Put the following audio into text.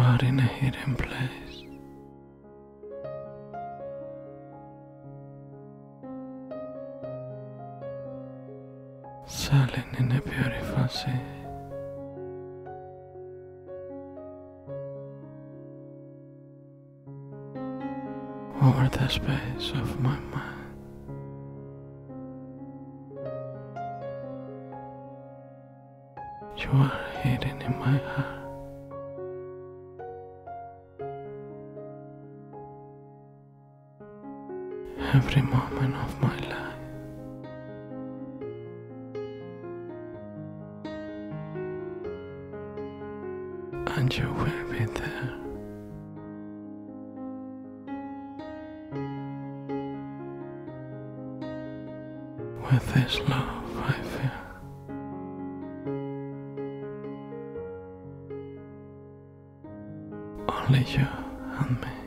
are in a hidden place, sailing in a beautiful sea. Over the space of my mind, you are hidden in my heart. Every moment of my life, and you will be there. With this love I feel, only you and me.